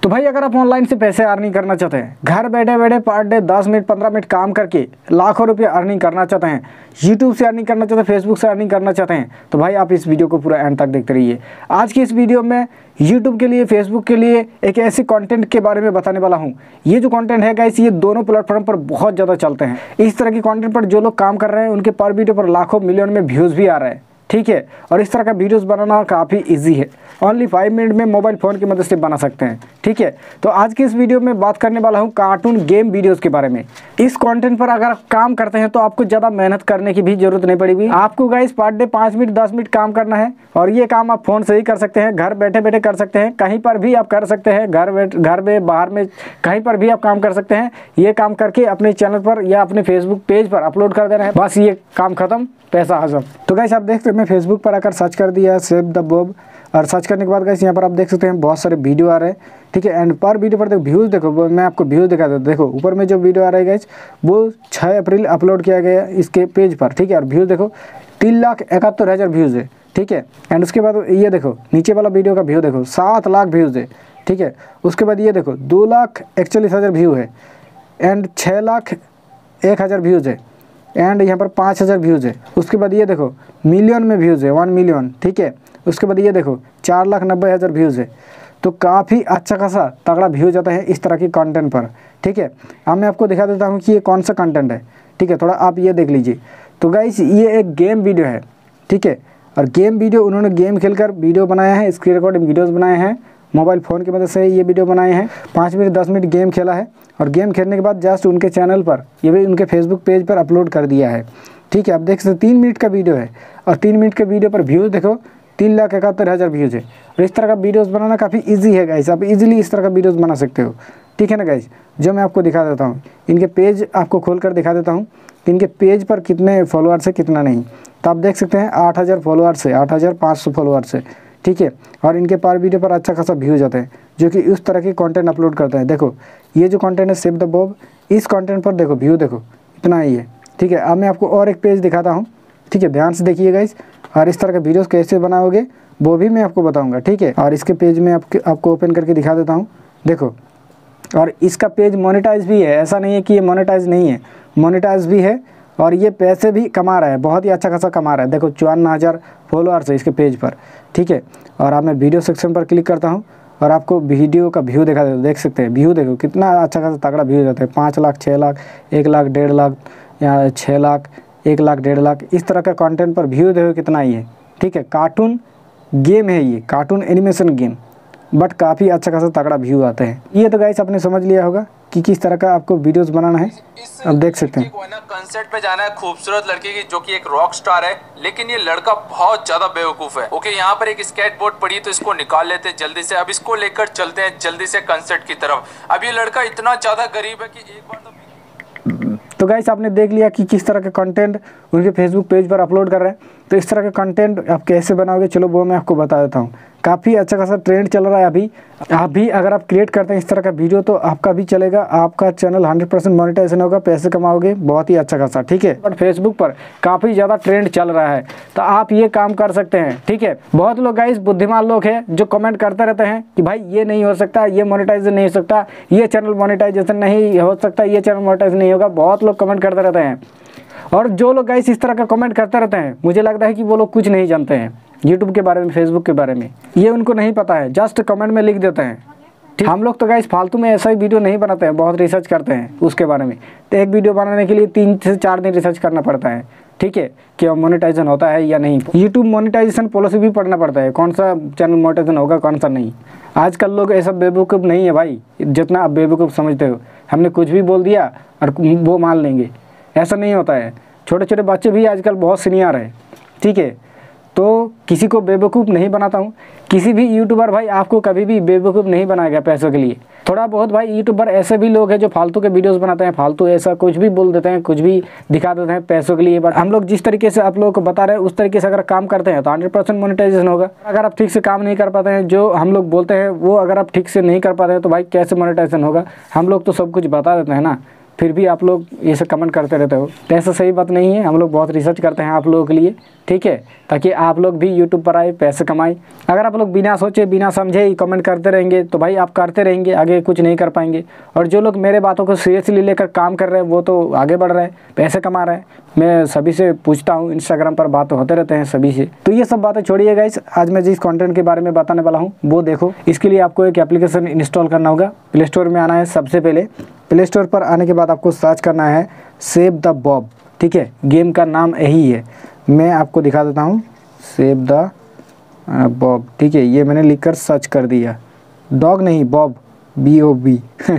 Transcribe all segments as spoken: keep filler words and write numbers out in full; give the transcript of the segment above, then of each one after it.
तो भाई अगर आप ऑनलाइन से पैसे अर्निंग करना चाहते हैं, घर बैठे बैठे पर डे दस मिनट पंद्रह मिनट काम करके लाखों रुपए अर्निंग करना चाहते हैं, यूट्यूब से अर्निंग करना चाहते हैं, फेसबुक से अर्निंग करना चाहते हैं, तो भाई आप इस वीडियो को पूरा एंड तक देखते रहिए। आज की इस वीडियो में यूट्यूब के लिए, फेसबुक के लिए एक ऐसे कंटेंट के बारे में बताने वाला हूँ। ये जो कंटेंट है गाइस, ये दोनों प्लेटफॉर्म पर बहुत ज़्यादा चलते हैं। इस तरह के कंटेंट पर जो लोग काम कर रहे हैं उनके पर वीडियो पर लाखों मिलियन में व्यूज़ भी आ रहे हैं, ठीक है। और इस तरह का वीडियोस बनाना काफ़ी इजी है, ओनली फाइव मिनट में मोबाइल फ़ोन की मदद से बना सकते हैं, ठीक है। तो आज की इस वीडियो में बात करने वाला हूँ कार्टून गेम वीडियोस के बारे में। इस कंटेंट पर अगर आप काम करते हैं तो आपको ज़्यादा मेहनत करने की भी जरूरत नहीं पड़ेगी। आपको गाइस पर डे पाँच मिनट दस मिनट काम करना है और ये काम आप फ़ोन से ही कर सकते हैं, घर बैठे बैठे कर सकते हैं, कहीं पर भी आप कर सकते हैं, घर बैठ घर में बाहर में कहीं पर भी आप काम कर सकते हैं। ये काम करके अपने चैनल पर या अपने फेसबुक पेज पर अपलोड कर देना है, बस ये काम खत्म, पैसा हजम। तो गाइस आप देख सकते हैं, मैं फेसबुक पर आकर सर्च कर दिया सेव द बॉब, और सर्च करने के बाद गाइस यहाँ पर आप देख सकते हैं बहुत सारे वीडियो आ रहे हैं, ठीक है। एंड पर वीडियो पर देखो व्यूज़, देखो मैं आपको व्यूज़ दिखा देता हूँ। देखो ऊपर में जो वीडियो आ रहा है गाइस, वो छः अप्रैल अपलोड किया गया इसके पेज पर, ठीक है। और व्यूज़ देखो तीन लाख इकहत्तर हज़ार व्यूज़ है, ठीक है। एंड उसके बाद ये देखो नीचे वाला वीडियो का व्यू देखो सात लाख व्यूज़ है, ठीक है। उसके बाद ये देखो दो लाख इकतालीस हज़ार व्यू है, एंड छः लाख एक हज़ार व्यूज़ है, एंड यहाँ पर पाँच हज़ार व्यूज़ है। उसके बाद ये देखो मिलियन में व्यूज़ है, वन मिलियन, ठीक है। उसके बाद ये देखो चार लाख नब्बे हज़ार व्यूज़ है। तो काफ़ी अच्छा खासा तगड़ा व्यूज़ आता है इस तरह की कंटेंट पर, ठीक है। अब मैं आपको दिखा देता हूँ कि ये कौन सा कंटेंट है, ठीक है। थोड़ा आप ये देख लीजिए। तो गाइस ये एक गेम वीडियो है, ठीक है। और गेम वीडियो उन्होंने गेम खेलकर वीडियो बनाया है, स्क्रीन रिकॉर्डिंग वीडियोज़ बनाए हैं, मोबाइल फ़ोन की मदद से ये वीडियो बनाए हैं। पाँच मिनट दस मिनट गेम खेला है और गेम खेलने के बाद जस्ट उनके चैनल पर, ये भी उनके फेसबुक पेज पर अपलोड कर दिया है, ठीक है। आप देख सकते तीन मिनट का वीडियो है और तीन मिनट के वीडियो पर व्यूज़ देखो तीन लाख इकहत्तर हज़ार व्यूज़ है। और इस तरह का वीडियोस बनाना काफ़ी इजी है गाइस, आप इजीली इस तरह का वीडियोस बना सकते हो, ठीक है ना गाइस। जो मैं आपको दिखा देता हूँ, इनके पेज आपको खोल कर दिखा देता हूँ कि इनके पेज पर कितने फॉलोअर्स है कितना नहीं। तो आप देख सकते हैं आठ हज़ार फॉलोअर्स है, आठ हज़ार पाँच सौ फॉलोअर्स है, ठीक है। और इनके पर वीडियो पर अच्छा खासा व्यूज़ आते हैं जो कि उस तरह के कंटेंट अपलोड करते हैं। देखो ये जो कंटेंट है सेव द बॉब, इस कंटेंट पर देखो व्यू देखो इतना ही है, ठीक है। अब मैं आपको और एक पेज दिखाता हूँ, ठीक है, ध्यान से देखिए गाइस। और इस तरह के वीडियोस कैसे बनाओगे वो भी मैं आपको बताऊंगा, ठीक है। और इसके पेज में आपके आपको ओपन करके दिखा देता हूँ, देखो। और इसका पेज मोनेटाइज भी है, ऐसा नहीं है कि ये मोनेटाइज नहीं है, मोनेटाइज भी है और ये पैसे भी कमा रहा है, बहुत ही अच्छा खासा कमा रहा है। देखो चौवन हज़ार फॉलोअर्स है इसके पेज पर, ठीक है। और अब मैं वीडियो सेक्शन पर क्लिक करता हूँ और आपको वीडियो का व्यू दिखा देता हूँ। देख सकते हैं व्यू देखो कितना अच्छा खासा तगड़ा व्यू जाता है, पाँच लाख छः लाख एक लाख डेढ़ लाख या छः लाख एक लाख डेढ़ लाख, इस तरह का कंटेंट पर व्यू देखो कितना ही है, ठीक है। कार्टून गेम है ये, कार्टून एनिमेशन गेम, बट काफ़ी अच्छा खासा तगड़ा व्यू आता है। ये तो गाइस आपने समझ लिया होगा कि किस तरह का आपको वीडियोस बनाना है। अब देख सकते हैं कंसर्ट पे जाना है खूबसूरत लड़की की जो कि एक रॉक स्टार है, लेकिन ये लड़का बहुत ज्यादा बेवकूफ है। ओके यहाँ पर एक स्केटबोर्ड पड़ी तो इसको निकाल लेते हैं जल्दी से। अब इसको लेकर चलते हैं जल्दी से कंसर्ट की तरफ। अब ये लड़का इतना ज्यादा गरीब है कि एक बार तो तो गाइस आपने देख लिया कि किस तरह का कंटेंट उनके फेसबुक पेज पर अपलोड कर रहे हैं। तो इस तरह का कंटेंट आप कैसे बनाओगे, चलो वो मैं आपको बता देता हूँ। काफ़ी अच्छा खासा ट्रेंड चल रहा है अभी। आप भी अगर आप क्रिएट करते हैं इस तरह का वीडियो तो आपका भी चलेगा, आपका चैनल हंड्रेड परसेंट मोनेटाइजेशन होगा, पैसे कमाओगे बहुत ही अच्छा खासा, ठीक है। बट फेसबुक पर काफ़ी ज़्यादा ट्रेंड चल रहा है तो आप ये काम कर सकते हैं, ठीक है। बहुत लोग गाइस बुद्धिमान लोग हैं जो कमेंट करते रहते हैं कि भाई ये नहीं हो सकता, ये मोनेटाइजेशन नहीं हो सकता, ये चैनल मोनेटाइजेशन नहीं हो सकता, ये चैनल मोनेटाइजेशन नहीं होगा। बहुत लोग कमेंट करते रहते हैं और जो लोग गाइस इस तरह का कमेंट करते रहते हैं, मुझे लगता है कि वो लोग कुछ नहीं जानते हैं यूट्यूब के बारे में, फेसबुक के बारे में। ये उनको नहीं पता है, जस्ट कमेंट में लिख देते हैं, ठीक। हम लोग तो गाइस फालतू में ऐसा ही वीडियो नहीं बनाते हैं, बहुत रिसर्च करते हैं उसके बारे में। तो एक वीडियो बनाने के लिए तीन से चार दिन रिसर्च करना पड़ता है, ठीक है, कि मोनेटाइजेशन होता है या नहीं। यूट्यूब मोनेटाइजेशन पॉलिसी भी पढ़ना पड़ता है, कौन सा चैनल मोनेटाइजेशन होगा कौन सा नहीं। आजकल लोग ऐसा बेवकूफ़ नहीं है भाई जितना आप बेवकूफ़ समझते हो। हमने कुछ भी बोल दिया और वो मान लेंगे, ऐसा नहीं होता है। छोटे छोटे बच्चे भी आजकल बहुत सीनियर है, ठीक है। तो किसी को बेवकूफ़ नहीं बनाता हूँ, किसी भी यूट्यूबर भाई आपको कभी भी बेवकूफ़ नहीं बनाएगा पैसों के लिए। थोड़ा बहुत भाई यूट्यूबर ऐसे भी लोग हैं जो फालतू के वीडियोस बनाते हैं, फालतू ऐसा कुछ भी बोल देते हैं, कुछ भी दिखा देते हैं पैसों के लिए। बट हम लोग जिस तरीके से आप लोगों को बता रहे हैं उस तरीके से अगर काम करते हैं तो हंड्रेड परसेंट मोनेटाइजेशन होगा। अगर आप ठीक से काम नहीं कर पाते हैं, जो हम लोग बोलते हैं वो अगर आप ठीक से नहीं कर पाते हैं तो भाई कैसे मोनेटाइजेशन होगा। हम लोग तो सब कुछ बता देते हैं ना, फिर भी आप लोग ये सब कमेंट करते रहते हो, तो ऐसा सही बात नहीं है। हम लोग बहुत रिसर्च करते हैं आप लोगों के लिए, ठीक है, ताकि आप लोग भी यूट्यूब पर आए, पैसे कमाएं। अगर आप लोग बिना सोचे बिना समझे ही कमेंट करते रहेंगे तो भाई आप करते रहेंगे, आगे कुछ नहीं कर पाएंगे। और जो लोग मेरे बातों को सीरियसली लेकर काम कर रहे हैं वो तो आगे बढ़ रहे हैं, पैसे कमा रहे हैं। मैं सभी से पूछता हूँ, इंस्टाग्राम पर बात होते रहते हैं सभी से। तो ये सब बातें छोड़िए गाइस, आज मैं जिस कंटेंट के बारे में बताने वाला हूँ वो देखो। इसके लिए आपको एक एप्लीकेशन इंस्टॉल करना होगा। प्ले स्टोर में आना है। सबसे पहले प्ले स्टोर पर आने के बाद आपको सर्च करना है सेव द बॉब, ठीक है, गेम का नाम यही है। मैं आपको दिखा देता हूँ, सेव द बॉब, ठीक है, ये मैंने लिखकर सर्च कर दिया। डॉग नहीं, बॉब, बी ओ बी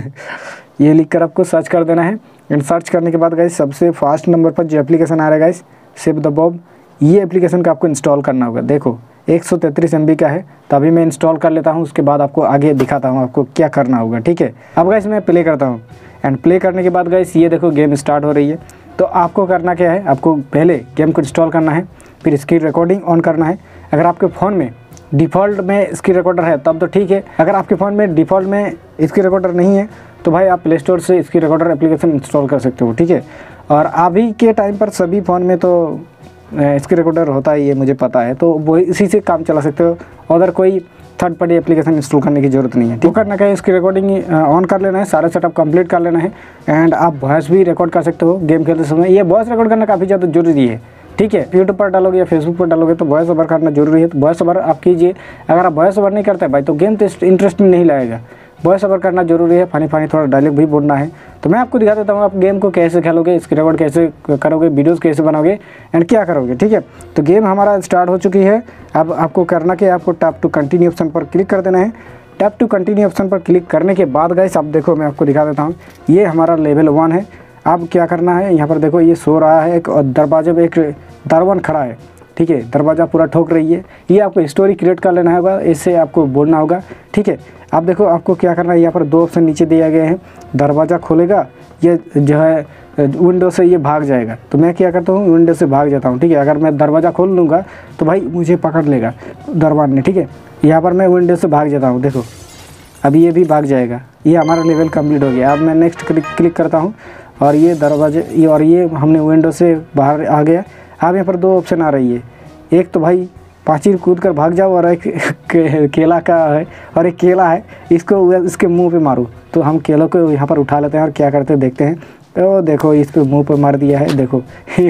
ये लिखकर आपको सर्च कर देना है। एंड सर्च करने के बाद गाइस सबसे फास्ट नंबर पर जो एप्लीकेशन आ रहा है गाइस, सेव द बॉब, ये एप्लीकेशन का आपको इंस्टॉल करना होगा। देखो एक सौ तैंतीस एम बी का है, तो अभी मैं इंस्टॉल कर लेता हूँ, उसके बाद आपको आगे दिखाता हूँ आपको क्या करना होगा, ठीक है। अब गाइस मैं प्ले करता हूँ। एंड प्ले करने के बाद गाइस ये देखो गेम स्टार्ट हो रही है। तो आपको करना क्या है, आपको पहले गेम को इंस्टॉल करना है, फिर स्क्रीन रिकॉर्डिंग ऑन करना है। अगर आपके फ़ोन में डिफ़ॉल्ट में स्क्रीन रिकॉर्डर है तब तो ठीक है। अगर आपके फ़ोन में डिफ़ॉल्ट में स्क्रीन रिकॉर्डर नहीं है तो भाई आप प्ले स्टोर से स्क्रीन रिकॉर्डर एप्लीकेशन इंस्टॉल कर सकते हो, ठीक है। और अभी के टाइम पर सभी फ़ोन में तो स्क्रीन रिकॉर्डर होता ही है, मुझे पता है, तो वो इसी से काम चला सकते हो। अदर कोई थर्ड पार्टी एप्लीकेशन इंस्टॉल करने की ज़रूरत नहीं है। तो करना क्या है, इसकी रिकॉर्डिंग ऑन कर लेना है, सारा सेटअप कंप्लीट कर लेना है। एंड आप वॉइस भी रिकॉर्ड कर सकते हो गेम खेलते समय। ये वॉइस रिकॉर्ड करना काफ़ी ज़्यादा जरूरी है, ठीक है। यूट्यूब पर डालोगे या फेसबुक पर डालोगे तो वॉइस ओवर करना जरूरी है। तो वॉइस ओवर आप कीजिए। अगर आप वॉइस ओवर नहीं करते भाई तो गेम तो इंटरेस्टिंग नहीं लगेगा। वॉइस ओवर करना जरूरी है, फनी फनी थोड़ा डायलॉग भी बोलना है। तो मैं आपको दिखा देता हूँ आप गेम को कैसे खेलोगे, स्क्रीन रिकॉर्ड कैसे करोगे, वीडियोस कैसे बनाओगे एंड क्या करोगे, ठीक है। तो गेम हमारा स्टार्ट हो चुकी है। अब आपको करना क्या है, आपको टैप टू कंटिन्यू ऑप्शन पर क्लिक कर देना है। टैप टू कंटिन्यू ऑप्शन पर क्लिक करने के बाद गाइस अब देखो मैं आपको दिखा देता हूँ, ये हमारा लेवल वन है। अब क्या करना है, यहाँ पर देखो ये सो रहा है एक दरवाजे पे एक दरवन खड़ा है, ठीक है, दरवाज़ा पूरा ठोक रही है। ये आपको स्टोरी क्रिएट कर लेना होगा, इससे आपको बोलना होगा, ठीक है। अब देखो आपको क्या करना है, यहाँ पर दो ऑप्शन नीचे दिए गए हैं। दरवाज़ा खोलेगा, ये जो है विंडो से ये भाग जाएगा। तो मैं क्या करता हूँ, विंडो से भाग जाता हूँ, ठीक है। अगर मैं दरवाज़ा खोल लूँगा तो भाई मुझे पकड़ लेगा दरवान ने, ठीक है। यहाँ पर मैं विंडो से भाग जाता हूँ, देखो अभी ये भी भाग जाएगा। ये हमारा लेवल कंप्लीट हो गया। अब मैं नेक्स्ट क्लिक क्लिक करता हूँ और ये दरवाजे ये और ये हमने विंडो से बाहर आ गया। अब यहाँ पर दो ऑप्शन आ रही है, एक तो भाई पाँचीर कूद कर भाग जाओ और एक के, केला का है और एक केला है, इसको इसके मुंह पे मारो। तो हम केलों को यहाँ पर उठा लेते हैं और क्या करते हैं देखते हैं। तो देखो इस पे मुंह पे मार दिया है, देखो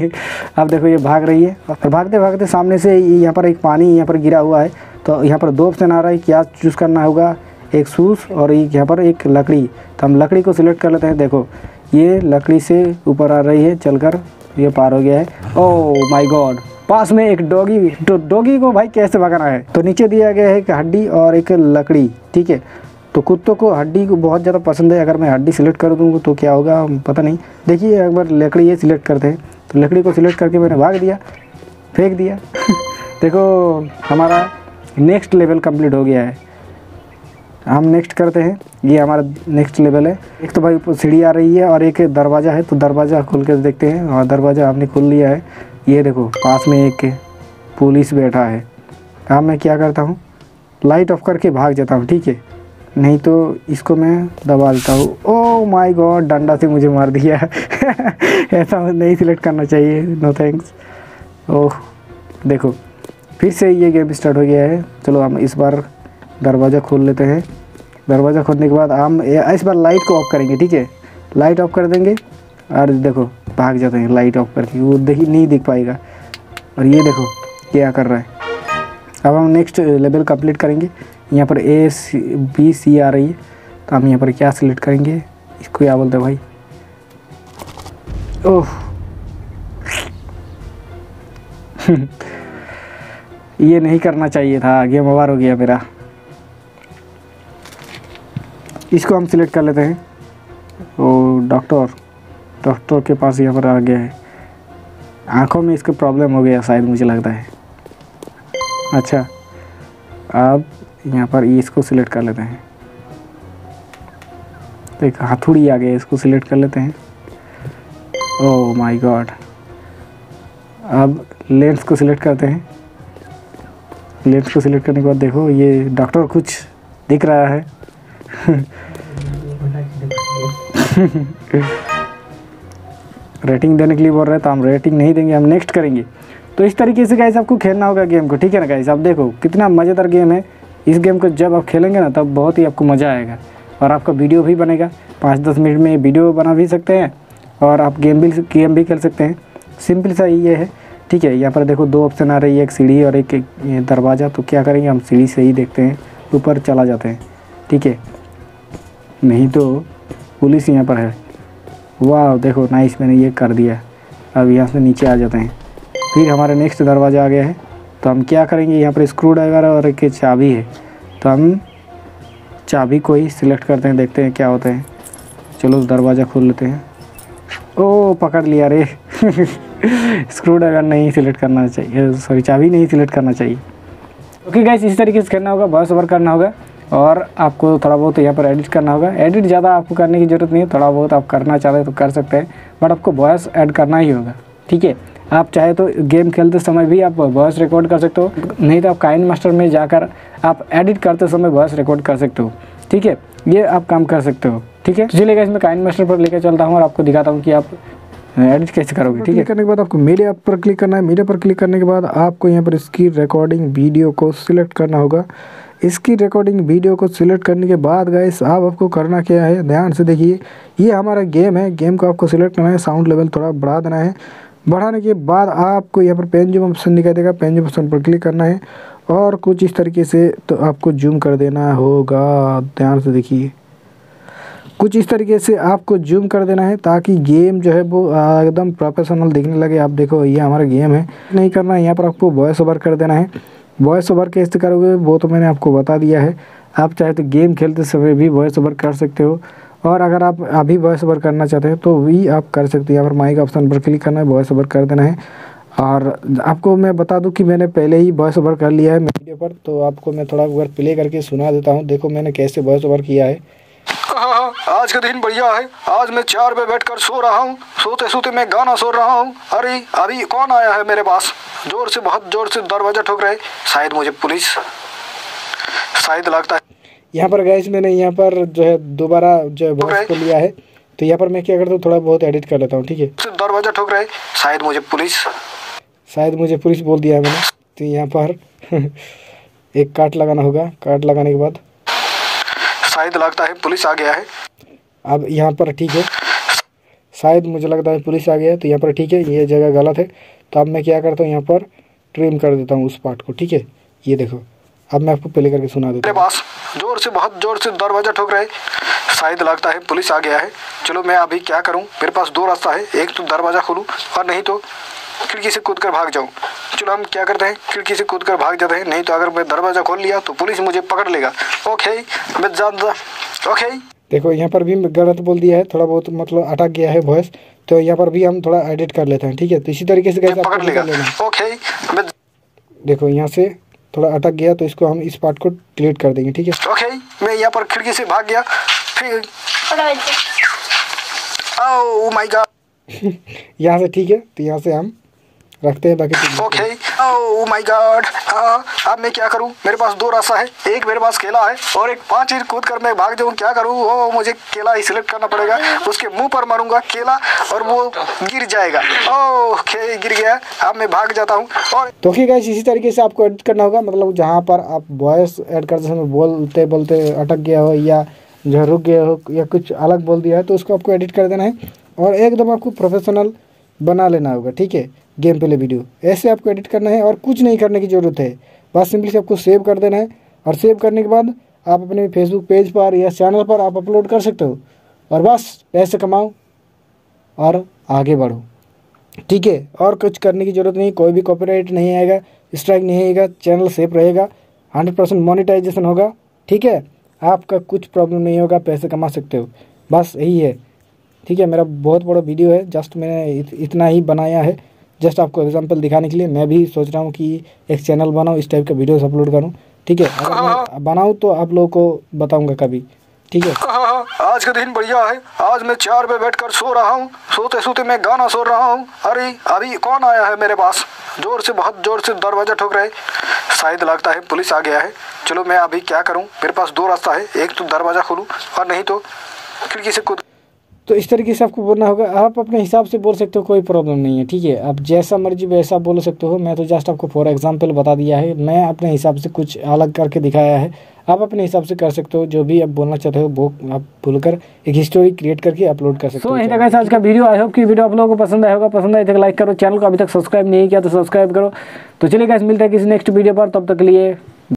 अब देखो ये भाग रही है और भागते भागते सामने से यहाँ पर एक पानी यहाँ पर गिरा हुआ है। तो यहाँ पर दो ऑप्शन आ रहा है, क्या चूज़ करना होगा, एक शूज़ और एक यहाँ पर एक लकड़ी। तो हम लकड़ी को सिलेक्ट कर लेते हैं। देखो ये लकड़ी से ऊपर आ रही है, चलकर ये पार हो गया है। ओह माय गॉड, पास में एक डॉगी। तो डॉगी को भाई कैसे भगाना है, तो नीचे दिया गया है एक हड्डी और एक लकड़ी, ठीक है। तो कुत्तों को हड्डी को बहुत ज़्यादा पसंद है। अगर मैं हड्डी सिलेक्ट कर दूँगा तो क्या होगा पता नहीं। देखिए एक बार लकड़ी ये सिलेक्ट करते हैं, तो लकड़ी को सिलेक्ट करके मैंने भाग दिया, फेंक दिया देखो हमारा नेक्स्ट लेवल कंप्लीट हो गया है। हम नेक्स्ट करते हैं, ये हमारा नेक्स्ट लेवल है। एक तो भाई ऊपर सीढ़ी आ रही है और एक दरवाज़ा है, तो दरवाज़ा खोल कर देखते हैं। और दरवाज़ा हमने खोल लिया है। ये देखो पास में एक पुलिस बैठा है। अब मैं क्या करता हूँ, लाइट ऑफ करके भाग जाता हूँ, ठीक है, नहीं तो इसको मैं दबा देता हूँ। ओह माय गॉड, डंडा से मुझे मार दिया ऐसा नहीं सिलेक्ट करना चाहिए, नो थैंक्स। ओह देखो फिर से ये गेम स्टार्ट हो गया है। चलो हम इस बार दरवाज़ा खोल लेते हैं। दरवाज़ा खोलने के बाद हम इस बार लाइट को ऑफ करेंगे, ठीक है, लाइट ऑफ कर देंगे और देखो भाग जाते हैं लाइट ऑफ करके, वो देखिए नहीं दिख पाएगा। और ये देखो क्या कर रहा है। अब हम नेक्स्ट लेवल कंप्लीट करेंगे। यहाँ पर ए सी बी सी आ रही है, तो हम यहाँ पर क्या सिलेक्ट करेंगे, इसको क्या बोलते हैं भाई, ओह ये नहीं करना चाहिए था, गेम ओवर हो गया मेरा। इसको हम सिलेक्ट कर लेते हैं। ओ डॉक्टर डॉक्टर के पास यहाँ पर आ गया है। आँखों में इसका प्रॉब्लम हो गया शायद, मुझे लगता है। अच्छा अब यहाँ पर इसको सिलेक्ट कर लेते हैं। एक हथौड़ी आ गया, इसको सिलेक्ट कर लेते हैं। ओह माय गॉड, अब लेंस को सिलेक्ट करते हैं। लेंस को सिलेक्ट करने के बाद देखो ये डॉक्टर कुछ दिख रहा है रेटिंग देने के लिए बोल रहे हैं, तो हम रेटिंग नहीं देंगे, हम नेक्स्ट करेंगे। तो इस तरीके से गाइस आपको खेलना होगा गेम को, ठीक है ना गाइस। आप देखो कितना मज़ेदार गेम है। इस गेम को जब आप खेलेंगे ना तब बहुत ही आपको मज़ा आएगा, और आपका वीडियो भी बनेगा। पाँच दस मिनट में वीडियो बना भी सकते हैं, और आप गेम भी गेम भी खेल सकते हैं। सिंपल सा ये है, ठीक है। यहाँ पर देखो दो ऑप्शन आ रही है, एक सीढ़ी और एक दरवाज़ा। तो क्या करेंगे, हम सीढ़ी से ही देखते हैं, ऊपर चला जाते हैं, ठीक है। नहीं तो पुलिस यहाँ पर है। वाह देखो नाइस, मैंने ये कर दिया। अब यहाँ से नीचे आ जाते हैं। फिर हमारे नेक्स्ट दरवाज़ा आ गया है। तो हम क्या करेंगे, यहाँ पर स्क्रू ड्राइवर और एक चाबी है, तो हम चाबी को ही सिलेक्ट करते हैं, देखते हैं क्या होता है। चलो उस दरवाज़ा खोल लेते हैं। ओ पकड़ लिया रे स्क्रू ड्राइवर नहीं सिलेक्ट करना चाहिए, सॉरी चाबी नहीं सिलेक्ट करना चाहिए। ओके गाइस, इस तरीके से करना होगा, वॉइस ओवर करना होगा, और आपको थोड़ा बहुत यहाँ पर एडिट करना होगा। एडिट ज़्यादा आपको करने की ज़रूरत नहीं है, थोड़ा बहुत आप करना चाहते हैं तो कर सकते हैं, बट आपको वॉइस ऐड करना ही होगा, ठीक है। आप चाहे तो गेम खेलते समय भी आप वॉइस रिकॉर्ड कर सकते हो, नहीं तो आप काइन मास्टर में जाकर आप एडिट करते समय वॉइस रिकॉर्ड कर सकते हो, ठीक है। ये आप काम कर सकते हो, ठीक है। चलिए गाइस, मैं काइन मास्टर पर लेकर चलता हूँ और आपको दिखाता हूँ कि आप एडिट कैसे करोगे, ठीक है। करने के बाद आपको मीडिया पर क्लिक करना है। मीडिया पर क्लिक करने के बाद आपको यहाँ पर इसकी रिकॉर्डिंग वीडियो को सिलेक्ट करना होगा। इसकी रिकॉर्डिंग वीडियो को सिलेक्ट करने के बाद गाइस आप आपको करना क्या है, ध्यान से देखिए। ये हमारा गेम है, गेम को आपको सिलेक्ट करना है, साउंड लेवल थोड़ा बढ़ा देना है। बढ़ाने के बाद आपको यहाँ पर पेन जूम ऑप्शन दिखाई देगा, पेन जूम ऑप्शन पर क्लिक करना है, और कुछ इस तरीके से तो आपको जूम कर देना होगा। ध्यान से देखिए, कुछ इस तरीके से आपको जूम कर देना है, ताकि गेम जो है वो एकदम प्रोफेशनल दिखने लगे। आप देखो ये हमारा गेम है, नहीं करना है। यहाँ पर आपको वॉइस ओवर कर देना है। वॉइस ओवर कैसे करोगे वो तो मैंने आपको बता दिया है। आप चाहे तो गेम खेलते समय भी वॉइस ओवर कर सकते हो, और अगर आप अभी वॉइस ओवर करना चाहते हैं तो भी आप कर सकते हैं। यहाँ पर माइक ऑप्शन पर क्लिक करना है, वॉइस ओवर कर देना है। और आपको मैं बता दूं कि मैंने पहले ही वॉइस ओवर कर लिया है वीडियो पर, तो आपको मैं थोड़ा ओवर प्ले करके सुना देता हूँ। देखो मैंने कैसे वॉइस ओवर किया है। आज का दिन बढ़िया है। आज मैं चार पे बैठकर सो रहा हूँ, सोते सोते मैं गाना सुन रहा हूँ। अरे अभी कौन आया है मेरे पास, जोर से बहुत जोर से दरवाजा ठोक रहे। शायद मुझे पुलिस शायद लगता है। यहाँ पर गाइस मैंने यहाँ पर जो है दोबारा जो है वॉइस को लिया है, तो यहाँ पर मैं क्या करता हूँ, थोड़ा बहुत एडिट कर लेता हूँ, ठीक है। दरवाजा ठोक रहे, शायद मुझे पुलिस शायद मुझे पुलिस बोल दिया है मैंने। तो यहाँ पर एक काट लगाना होगा। काट लगाने के बाद शायद लगता है पुलिस आ गया है। अब यहाँ पर ठीक है, शायद मुझे लगता है पुलिस आ गया है, तो यहाँ पर ठीक है, ये जगह गलत है। तो अब मैं क्या करता हूँ, यहाँ पर ट्रिम कर देता हूँ उस पार्ट को, ठीक है। ये देखो, अब मैं आपको प्ले करके सुना देता हूँ। मेरे पास जोर से बहुत जोर से दरवाजा ठोक रहे, शायद लगता है पुलिस आ गया है। चलो मैं अभी क्या करूँ, मेरे पास दो रास्ता है, एक तो दरवाजा खोलूँ और नहीं तो खिड़की से कूद कर भाग जाऊँ। चलो हम क्या करते हैं, खिड़की से कूद कर भाग जाते हैं, नहीं तो अगर मैं दरवाजा खोल लिया तो पुलिस मुझे पकड़ लेगा। ओके मैं जानता, ओके। देखो यहाँ पर भी गलत बोल दिया है, थोड़ा बहुत मतलब अटक गया है वॉइस, तो यहाँ पर भी हम थोड़ा एडिट कर लेते हैं, ठीक है। तो इसी तरीके से कैसे पकड़ लेगा। ओके मैं देखो यहाँ से थोड़ा अटक गया, तो इसको हम इस पार्ट को डिलीट कर देंगे, ठीक है। ओके मैं यहाँ पर खिड़की से भाग गया, फिर ओह माय गॉड यहाँ से ठीक है, तो यहाँ से हम रखते हैं बाकी। ओके ओह माय गॉड, अब मैं क्या करूं, मेरे पास दो रास्ता है, एक मेरे पास केला है और एक पांच ईंट कूद कर मैं भाग जाऊं। क्या करूं, ओ मुझे केला ही सिलेक्ट करना पड़ेगा। उसके मुंह पर मारूंगा केला और वो गिर जाएगा। ओके गिर गया, अब मैं भाग जाता हूं। और तो ठीक है, इसी तरीके से आपको एडिट करना होगा। मतलब जहाँ पर आप वॉइस ऐड करते समय बोलते बोलते अटक गया हो, या जो रुक गया हो, या कुछ अलग बोल दिया है, तो उसको आपको एडिट कर देना है और एकदम आपको प्रोफेशनल बना लेना होगा, ठीक है। गेम प्ले वीडियो ऐसे आपको एडिट करना है और कुछ नहीं करने की ज़रूरत है। बस सिंपली से आपको सेव कर देना है, और सेव करने के बाद आप अपने फेसबुक पेज पर या चैनल पर आप अपलोड कर सकते हो, और बस पैसे कमाओ और आगे बढ़ो, ठीक है। और कुछ करने की ज़रूरत नहीं, कोई भी कॉपीराइट नहीं आएगा, स्ट्राइक नहीं आएगा, चैनल सेफ रहेगा, हंड्रेड परसेंट मोनेटाइजेशन होगा, ठीक है। आपका कुछ प्रॉब्लम नहीं होगा, पैसे कमा सकते हो, बस यही है, ठीक है। मेरा बहुत बड़ा वीडियो है, जस्ट मैंने इत, इतना ही बनाया है, जस्ट आपको एग्जांपल दिखाने के लिए। मैं भी सोच रहा हूँ कि एक चैनल बनाऊँ, इस टाइप का वीडियोस अपलोड करूँ, ठीक है। अगर मैं बनाऊँ तो आप लोगों को बताऊँगा कभी, ठीक है। आज का दिन बढ़िया है। आज मैं चार पे बैठकर सो रहा हूँ, सोते सोते मैं गाना सुन रहा हूँ। अरे अभी कौन आया है मेरे पास, जोर से बहुत जोर से दरवाजा ठोक रहे। शायद लगता है पुलिस आ गया है। चलो मैं अभी क्या करूँ, मेरे पास दो रास्ता है, एक तो दरवाजा खोलूँ और नहीं तो खिड़की से कूद। तो इस तरीके से आपको बोलना होगा। आप अपने हिसाब से बोल सकते हो, कोई प्रॉब्लम नहीं है, ठीक है। आप जैसा मर्जी वैसा बोल सकते हो। मैं तो जस्ट आपको फॉर एग्जांपल बता दिया है, मैं अपने हिसाब से कुछ अलग करके दिखाया है। आप अपने हिसाब से कर सकते हो, जो भी आप बोलना चाहते हो वो आप बोलकर एक हिस्टोरी क्रिएट करके अपलोड कर सकते हो। यही तक आज का वीडियो। आई होप कि वीडियो आप लोगों को पसंद आया होगा। पसंद आए तो लाइक करो, चैनल को अभी तक सब्सक्राइब नहीं किया तो सब्सक्राइब करो। तो चलिए गाइस, मिलते हैं किसी नेक्स्ट वीडियो पर, तब तक के लिए